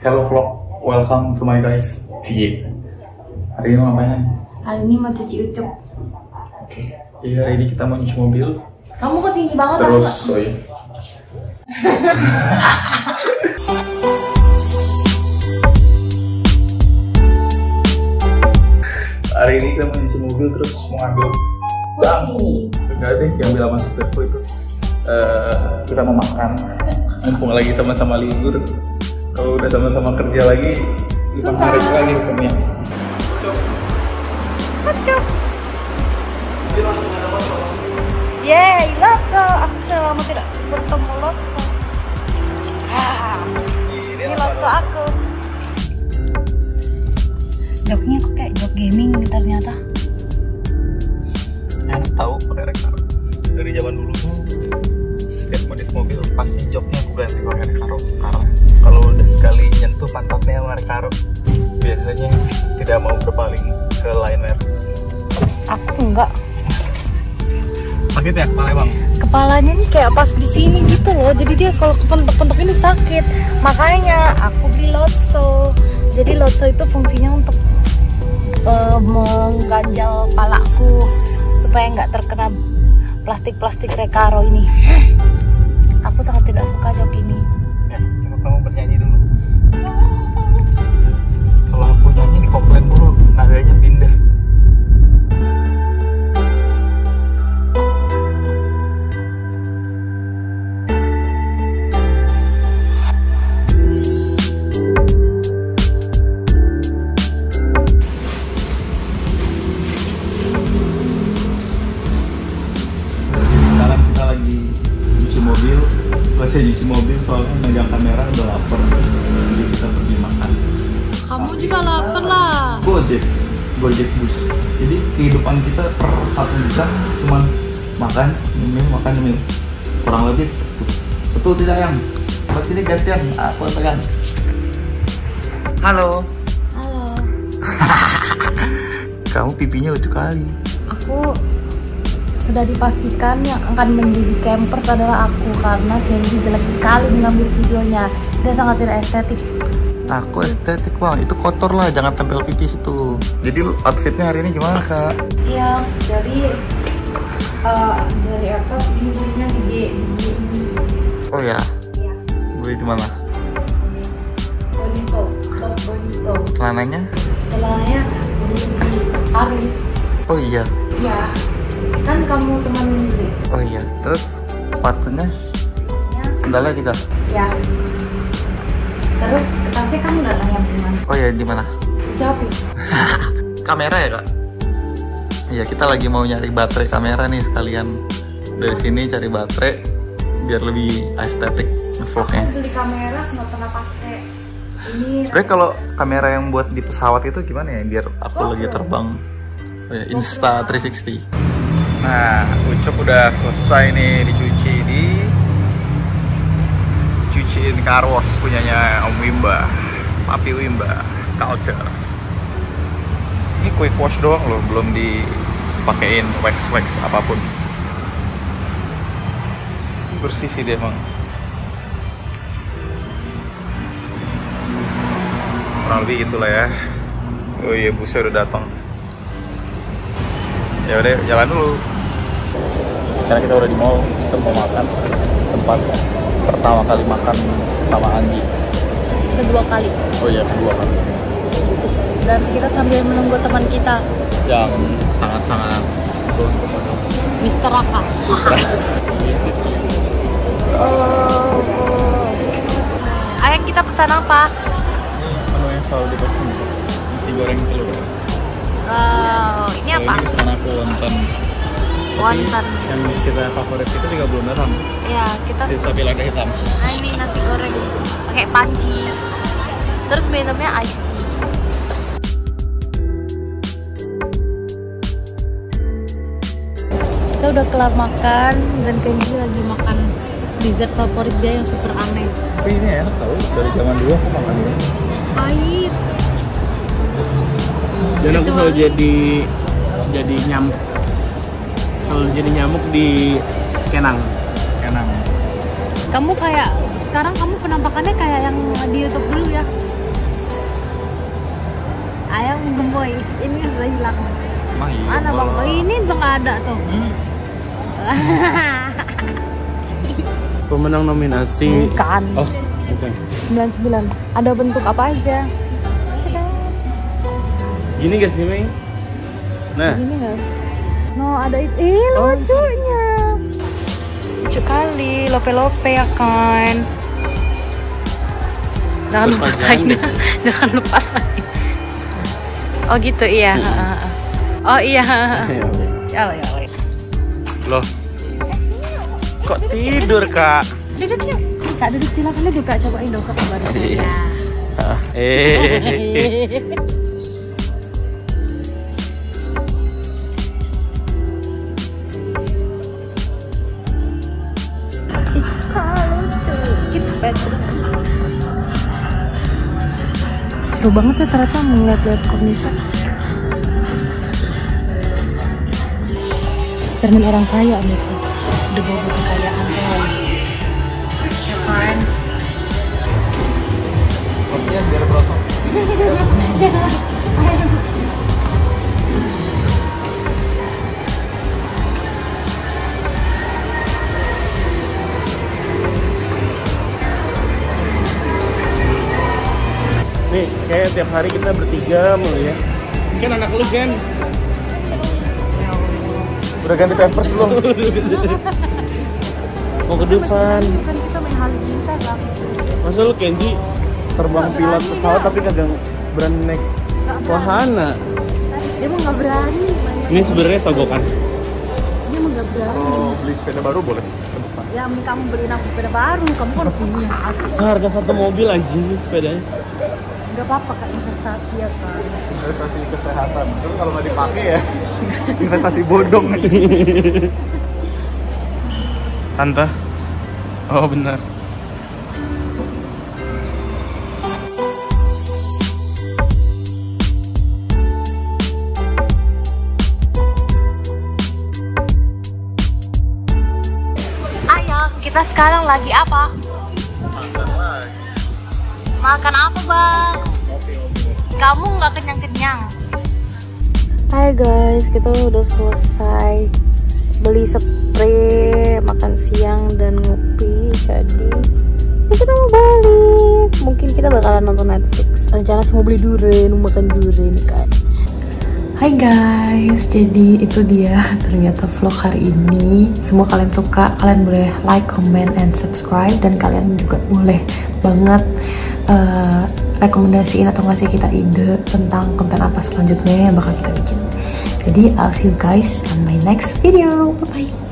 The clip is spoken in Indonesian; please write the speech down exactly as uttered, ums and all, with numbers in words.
Hello vlog, welcome to my guys. Cie. Hari ini mau ngapain? Hari ini mau cuci ucup. Oke. Iya, hari ini kita mau cuci mobil. Kamu kok tinggi banget? Terus, oh iya. Hari ini kita mau cuci mobil terus mau ngambil bangku. Enggak deh, yang bilang masuk depo itu. Uh, kita mau makan. Mumpung lagi sama-sama libur. Kalau udah sama-sama kerja lagi, lima hari lagi hukumnya. Ucup. Yeay, Lotso. Aku selama tidak bertemu Lotso. Ah, ini Lotso aku. Joknya kok kayak jok gaming ternyata. Enak tahu pakai Recaro. Dari zaman dulu setiap modif mobil pasti joknya aku ganti pakai Recaro. Karena kalau udah sekali nyentuh pantatnya sama Recaro, biasanya tidak mau berpaling ke lain merek. Aku enggak. Sakit ya kepala bang? Kepalanya nih kayak pas di sini gitu loh. Jadi dia kalau kepentok-pentok ini sakit. Makanya aku beli Lotso. Jadi Lotso itu fungsinya untuk uh, mengganjal palaku supaya nggak terkena plastik-plastik Recaro ini. Aku sangat tidak suka jok ini. Ya, coba kamu bernyanyi dulu. Kalau aku nyanyi di komplain dulu, nadanya pindah. Mobil, selesai nyuci mobil soalnya megang kamera udah lapar, jadi kita pergi makan. Kamu juga lapar lah. Gojek, Gojek bus. Jadi kehidupan kita per satu jam cuman makan, nyemil, makan, nyemil. Kurang lebih betul, betul tidak yang? Berarti ini gantian, aku pegang. Halo. Halo. Kamu pipinya lucu kali. Aku sudah dipastikan yang akan menjadi camper adalah aku karena Kenji jelek sekali mengambil videonya. Dia sangat tidak estetik. Aku estetik bang, itu kotor lah, jangan tempel pipis itu. Jadi outfitnya hari ini gimana kak? Iya, jadi uh, dari apa? Ini belinya di G, di G ini. Oh ya? Iya. Beli di mana? Bonito, Top Bonito. Celananya? Celananya beli di Paris. Oh iya. Iya. Kan kamu teman beli. Oh iya. Terus sepatunya? Ya. Sandalnya juga? Ya. Terus tapi kamu nggak tanya di mana? Oh iya, di mana? Shopee. Kamera ya kak? Iya, kita lagi mau nyari baterai kamera nih sekalian. Dari sini cari baterai biar lebih estetik vlognya. Aku beli kamera nggak pernah pakai. Ini. Sebenarnya kalau kamera yang buat di pesawat itu gimana ya? Biar aku GoPro. lagi terbang. Oh ya, Insta tiga enam nol. Nah, ucup udah selesai nih dicuci di cuciin car wash punyanya Om Wimba, Papi Wimba Culture. Ini quick wash doang loh, belum dipakein wax-wax apapun. Bersih sih dia emang. Kurang lebih gitulah ya. Oh iya, busnya udah datang. Ya udah, jalan dulu. Sekarang kita udah di mall, kita mau makan tempat pertama kali makan sama Anggi. Kedua kali. Oh iya, kedua kali. Dan kita sambil menunggu teman kita Yang sangat-sangat Mister Raka. Oh, ayang kita pesan apa? Ini menu yang selalu dipesan, nasi goreng telur. Oh, ini Kalau apa? ini kesukaan aku, wonton. Tapi Wonton. yang kita favorit itu juga belum datang. Iya, kita. Tapi lada hitam. Nah ini nasi goreng pakai panci. Terus minumnya ice tea. Kita udah kelar makan dan Kenji lagi makan dessert favorit dia yang super aneh. Tapi ini enak tau, dari zaman dulu aku makan ini. Pahit. Dan aku selalu jadi jadi nyamuk selalu jadi nyamuk di Kenang. Kenang. Kamu kayak sekarang kamu penampakannya kayak yang di YouTube dulu ya. belakang. Mah iya. Mana bang? Oh, ini udah nggak ada tuh. Hmm. Pemenang nominasi. Bukan. Oh, bukan. sembilan puluh sembilan. Ada bentuk apa aja? Cedak. Gini gak sih, Mei? Nah, Gini guys. No, ada itu. Ih, lucunya. Lucu kali, lope-lope ya kan. Jangan lupa lain. Jangan lupa lain. Oh gitu, iya. Oh iya. Ya Allah, ya Allah. loh. Kok tidur, Kak? Duduk yuk. Kak, duduk silakan duduk, Kak. Cobain dong sop baru. Ya. Eh. Seru banget ya ternyata melihat-lihat komika. Cermin orang kaya gitu. Udah bawa kekayaan guys. Ya kan? Kopinya biar berotong. Nih, kayak tiap hari kita bertiga mulu ya. Kan anak lu kan? Udah ganti pampers belum? Mau ke depan. Kan kita main halilintar lah. Masa lu Kenji terbang pilot pesawat tapi kagak berani naik wahana? Dia mau nggak berani. Ini sebenarnya sogokan. Dia mau nggak berani. Kalau beli sepeda baru boleh. Ya, mending kamu beli nama sepeda baru. Kamu kan punya. Seharga satu mobil anjing sepedanya. Nggak apa-apa kak, investasi ya kan. Investasi kesehatan. Tapi kalau nggak dipakai ya investasi bodong. Tante. Oh benar. Ayang, kita sekarang lagi apa? Makan apa bang? Kamu nggak kenyang-kenyang? Hai guys, kita udah selesai beli spray, makan siang dan ngopi. Jadi ya kita mau balik. Mungkin kita bakalan nonton Netflix. Rencana sih mau beli durian, mau makan durian kan. Hai guys, jadi itu dia ternyata vlog hari ini. Semua kalian suka, kalian boleh like, comment, and subscribe. Dan kalian juga boleh banget uh, rekomendasiin atau ngasih kita ide tentang konten apa selanjutnya yang bakal kita bikin. Jadi I'll see you guys on my next video. Bye bye.